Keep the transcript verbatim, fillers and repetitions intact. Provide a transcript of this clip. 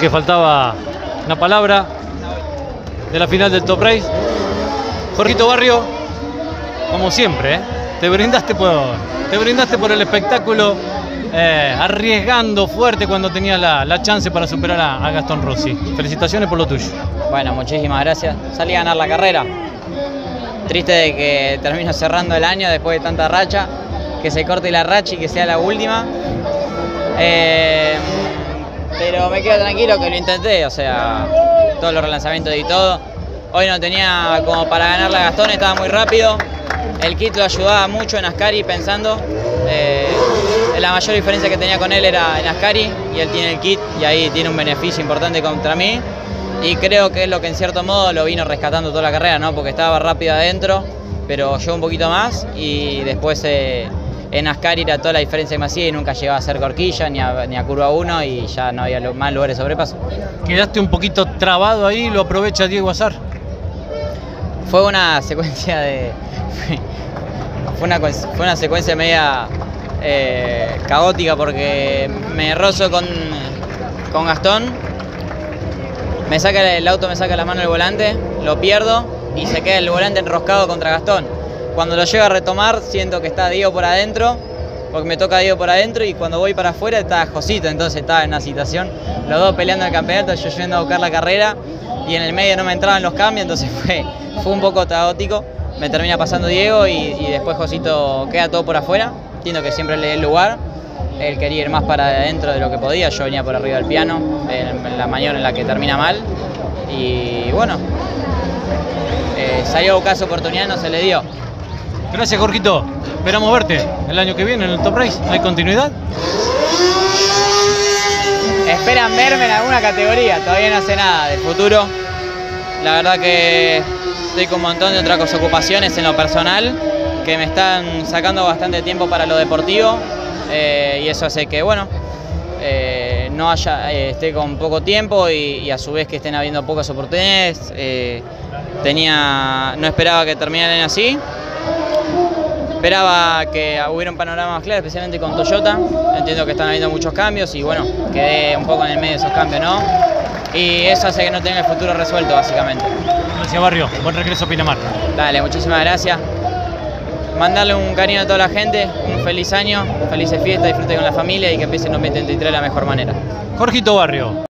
que faltaba una palabra de la final del Top Race. Jorgito Barrio, como siempre, ¿eh? te brindaste por, te brindaste por el espectáculo, eh, arriesgando fuerte cuando tenías la, la chance para superar a, a Gastón Rossi. Felicitaciones por lo tuyo. Bueno, muchísimas gracias. Salí a ganar la carrera. Triste de que termino cerrando el año después de tanta racha, que se corte la racha y que sea la última. Eh, pero me quedo tranquilo que lo intenté, o sea, todos los relanzamientos y todo. Hoy no tenía como para ganarle a Gastón, estaba muy rápido. El kit lo ayudaba mucho en Ascari pensando. Eh, la mayor diferencia que tenía con él era en Ascari y él tiene el kit y ahí tiene un beneficio importante contra mí. Y creo que es lo que en cierto modo lo vino rescatando toda la carrera, ¿no? Porque estaba rápido adentro, pero yo un poquito más y después eh, en Ascari era toda la diferencia que me hacía y nunca llegaba a hacer horquilla ni a, ni a curva uno y ya no había más lugares de sobrepaso. Quedaste un poquito trabado ahí, lo aprovecha Diego Azar. Fue una secuencia de... fue, una, fue una secuencia media eh, caótica porque me rozo con, con Gastón, me saca el auto, me saca la mano del volante, lo pierdo y se queda el volante enroscado contra Gastón. Cuando lo llego a retomar siento que está Diego por adentro, porque me toca Diego por adentro y cuando voy para afuera está Josito, entonces estaba en una situación, los dos peleando el campeonato, yo yendo a buscar la carrera y en el medio no me entraban los cambios, entonces fue, fue un poco caótico. Me termina pasando Diego y, y después Josito queda todo por afuera, entiendo que siempre le dé el lugar. Él quería ir más para adentro de lo que podía, yo venía por arriba del piano, en la maniobra en la que termina mal. Y bueno, eh, salió a buscar su oportunidad, no se le dio. Gracias, Jorgito. Esperamos verte el año que viene en el Top Race. ¿Hay continuidad? Esperan verme en alguna categoría, todavía no sé nada del futuro. La verdad que estoy con un montón de otras ocupaciones en lo personal que me están sacando bastante tiempo para lo deportivo. Eh, y eso hace que, bueno, eh, no haya, eh, esté con poco tiempo y, y a su vez que estén habiendo pocas oportunidades. Eh, tenía, no esperaba que terminaran así. Esperaba que hubiera un panorama más claro, especialmente con Toyota. Entiendo que están habiendo muchos cambios y bueno, quedé un poco en el medio de esos cambios, ¿no? Y eso hace que no tenga el futuro resuelto, básicamente. Gracias, Barrio. Buen regreso a Pinamar. Dale, muchísimas gracias. Mandarle un cariño a toda la gente, un feliz año, felices fiestas, disfrute con la familia y que empiece el dos mil veintitrés de la mejor manera. Jorgito Barrio.